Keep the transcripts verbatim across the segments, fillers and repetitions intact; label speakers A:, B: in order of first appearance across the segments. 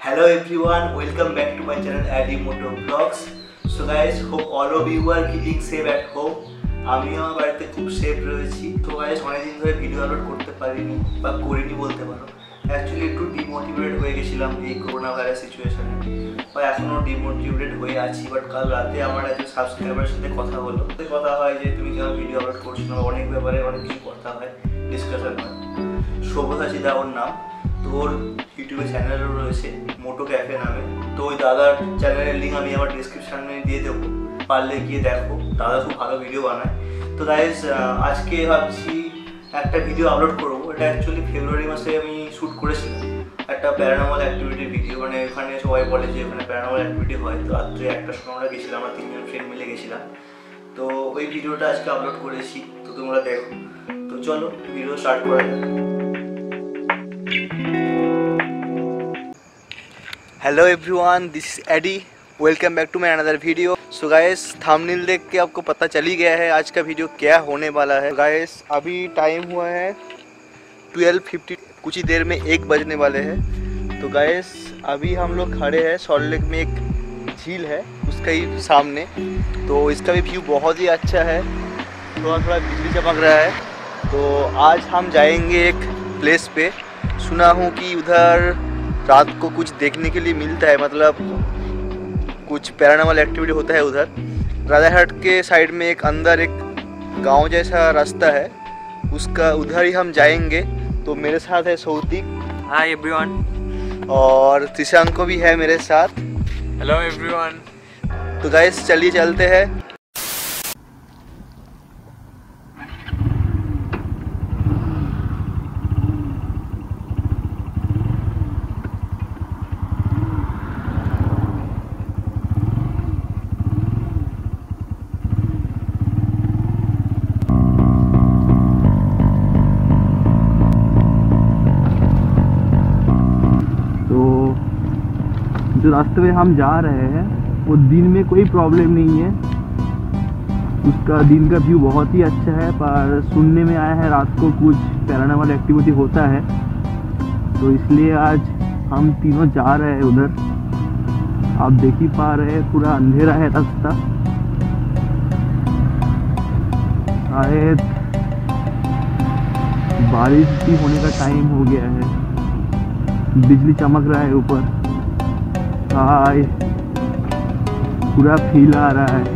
A: Hello everyone, welcome back to my channel Adi Moto Vlogs. So guys, hope all of you are keeping safe at home. আমি আমার বাড়িতে খুব safe রয়েছি। তো guys অনেকদিন ধরে ভিডিও আপলোড করতে পারিনি বা করিনি বলতে পারো। অ্যাকচুয়ালি একটু ডিমোটিভেটেড হয়ে গেছিলাম এই করোনা ভাইরাস সিচুয়েশনে, বা এখনও ডিমোটিভেটেড হয়ে আছি। বাট কাল রাতে আমার একজন সাবস্ক্রাইবারের সাথে কথা হলো, কথা হয় যে তুমি কেন ভিডিও আপলোড করছো না, অনেক ব্যাপারে অনেক কিছু কথা হয়, ডিসকাশন হয়। সব্যসাচী দা ওর নাম, তো ওর ইউটিউবে চ্যানেলও রয়েছে মোটো ক্যাফে নামে। তো ওই দাদার চ্যানেলের লিঙ্ক আমি আমার ডিসক্রিপশানে দিয়ে দেবো, পারলে গিয়ে দেখো। দাদা খুব ভালো ভিডিও বানায়। তো গাইস আজকে ভাবছি একটা ভিডিও আপলোড করবো। এটা অ্যাকচুয়ালি ফেব্রুয়ারি মাসে আমি শ্যুট করেছিলাম একটা প্যারানর্মাল অ্যাক্টিভিটির ভিডিও। মানে ওখানে সবাই বলে যে ওখানে প্যারানর্মাল অ্যাক্টিভিটি হয়। তো রাত্রে একটার সময় আমরা গেছিলাম, আমরা তিনজন ফ্রেন্ড মিলে গেছিলাম। তো ওই ভিডিওটা আজকে আপলোড করেছি, তো তোমরা দেখো। তো চলো ভিডিও স্টার্ট করা যাক। Hello everyone, this is AD, welcome back to my another video. So guys thumbnail देख के आपको पता चल ही गया है आज का वीडियो क्या होने वाला है। गाइस अभी टाइम हुआ है ट्वेल्व फिफ्टी, कुछ ही देर में एक बजने वाले हैं। तो गाइस अभी हम लोग खड़े हैं सॉल्ट लेक में, एक झील है उसका ही सामने। तो इसका भी व्यू बहुत ही अच्छा है, थोड़ा थोड़ा बिजली चमक रहा है। तो आज हम जाएंगे एक प्लेस पे, सुना हूँ कि उधर रात को कुछ देखने के लिए मिलता है, मतलब कुछ पैरानॉर्मल एक्टिविटी होता है उधर। राजारहाट के साइड में एक अंदर एक गांव जैसा रास्ता है, उसका उधर ही हम जाएंगे। तो मेरे साथ है सौतिक,
B: हाय एवरीवन,
A: और त्रिशांक भी है मेरे साथ।
B: Hello everyone.
A: तो गाइस चलिए चलते हैं। जो रास्ते में हम जा रहे हैं वो दिन में कोई प्रॉब्लम नहीं है, उसका दिन का व्यू बहुत ही अच्छा है। पर सुनने में आया है रात को कुछ पैरानॉर्मल एक्टिविटी होता है, तो इसलिए आज हम तीनों जा रहे हैं उधर। आप देख ही पा रहे हैं पूरा अंधेरा है रास्ता। शायद बारिश भी होने का टाइम हो गया है, बिजली चमक रहा है ऊपर। हाय, पूरा फील आ रहा है।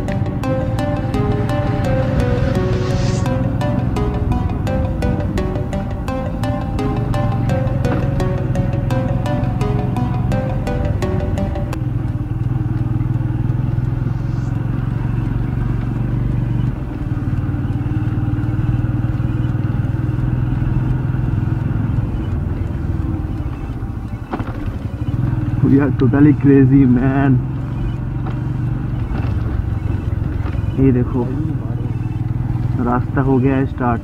A: We are totally crazy man। ये देखो रास्ता हो गया है स्टार्ट।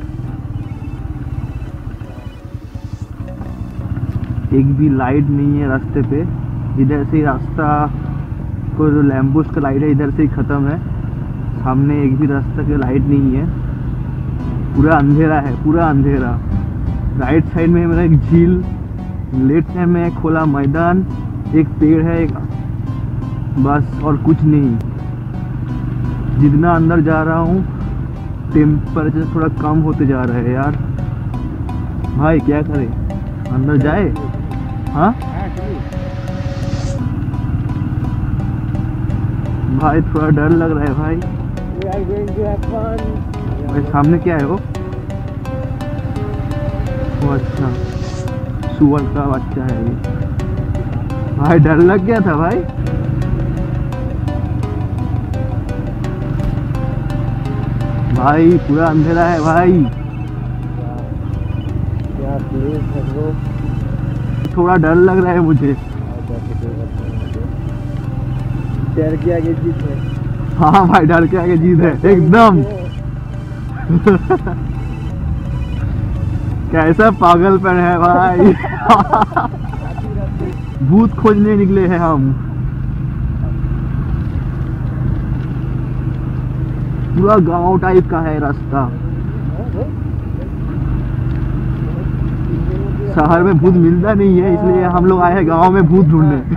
A: एक भी लाइट नहीं है रास्ते पे, इधर से ही रास्ता को जो लैम्पोस्ट का लाइट है इधर से ही ख़त्म है। सामने एक भी रास्ता की लाइट नहीं है, पूरा अंधेरा है, पूरा अंधेरा। राइट साइड में मेरा एक झील, लेफ्ट साइड में खुला मैदान, एक पेड़ है एक, बस और कुछ नहीं। जितना अंदर जा रहा हूँ टेम्परेचर थोड़ा कम होते जा रहा है यार। भाई क्या करें, अंदर जाए? हाँ भाई थोड़ा डर लग रहा है भाई। भाई सामने क्या है वो? वो अच्छा सुअर का बच्चा है ये। भाई डर लग गया था भाई। भाई पूरा अंधेरा है भाई। क्या प्लेस है ब्रो? थोड़ा डर लग रहा है मुझे। डर के आगे जीत है। हाँ भाई डर के आगे जीत है एकदम। कैसा पागलपन है भाई। भूत खोजने निकले हैं हम। पूरा गांव टाइप का है रास्ता। शहर में भूत मिलता नहीं है, इसलिए हम लोग आए हैं गांव में भूत ढूंढने।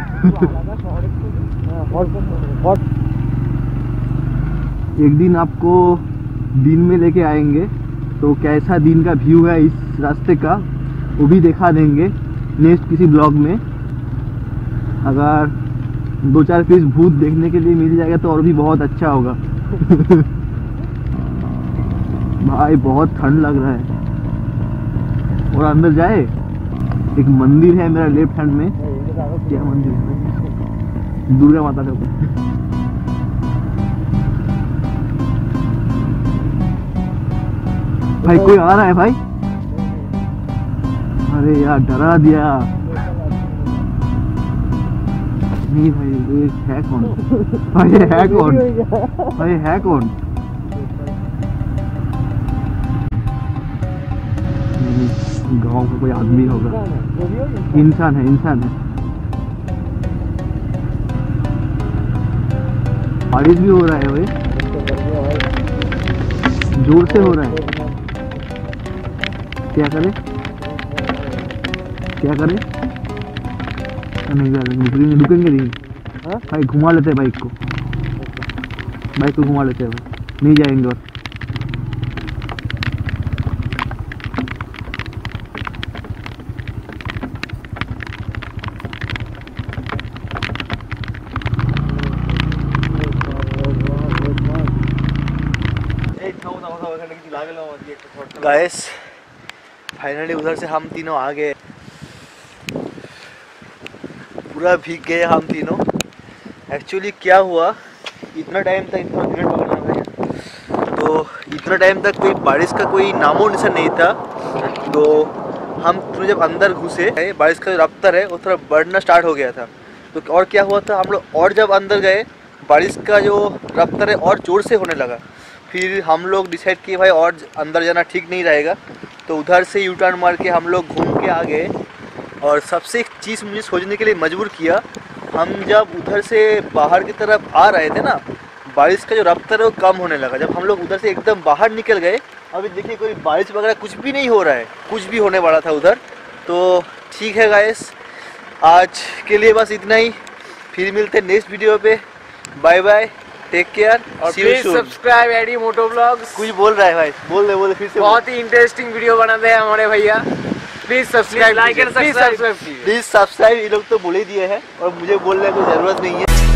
A: एक दिन आपको दिन में लेके आएंगे, तो कैसा दिन का व्यू है इस रास्ते का वो भी दिखा देंगे नेक्स्ट किसी ब्लॉग में। अगर दो चार पीस भूत देखने के लिए मिल जाएगा तो और भी बहुत अच्छा होगा। भाई बहुत ठंड लग रहा है। और अंदर जाए, एक मंदिर है मेरा लेफ्ट हैंड में। क्या मंदिर है? दुर्गा माता का। भाई कोई आ रहा है भाई। अरे यार डरा दिया। नहीं भाई ये है कौन? भाई ये है कौन? भाई है कौन? गांव का कोई आदमी होगा। इंसान है, इंसान है। बारिश भी हो रहा है भाई, जोर से हो रहा है। क्या करें क्या करें? नहीं रुकेंगे रुकेंगे नहीं भाई, घुमा लेते हैं बाइक को। बाइक को घुमा लेते हैं भाई, नहीं जाएंगे। और गाइस फाइनली उधर से हम तीनों आ गए। पूरा भीग गए हम तीनों। एक्चुअली क्या हुआ, इतना टाइम तक इतना मिनट पकड़ना था, तो इतना टाइम तक कोई बारिश का कोई नामो निशान नहीं था। तो हम थोड़ा जब अंदर घुसे, बारिश का जो रफ्तार है वो थोड़ा बढ़ना स्टार्ट हो गया था। तो और क्या हुआ था, हम लोग और जब अंदर गए बारिश का जो रफ्तार है और ज़ोर से होने लगा। फिर हम लोग डिसाइड किए भाई और अंदर जाना ठीक नहीं रहेगा, तो उधर से यू टर्न मार के हम लोग घूम के आ गए। और सबसे एक चीज़ मुझे सोचने के लिए मजबूर किया, हम जब उधर से बाहर की तरफ आ रहे थे ना, बारिश का जो रफ्तार है वो कम होने लगा। जब हम लोग उधर से एकदम बाहर निकल गए, अभी देखिए कोई बारिश वगैरह कुछ भी नहीं हो रहा है, कुछ भी होने वाला था उधर। तो ठीक है गाइस, आज के लिए बस इतना ही। फिर मिलते हैं नेक्स्ट वीडियो पे। बाय बाय, टेक केयर और
B: please subscribe AD moto vlogs.
A: कुछ बोल रहा है भाई, बोल दे बोल दे फिर से।
B: बहुत ही इंटरेस्टिंग वीडियो बनाते हैं हमारे भैया। Please subscribe, like and subscribe.
A: Please subscribe. ये लोग तो बोल ही दिए हैं और मुझे बोलने की जरूरत नहीं है।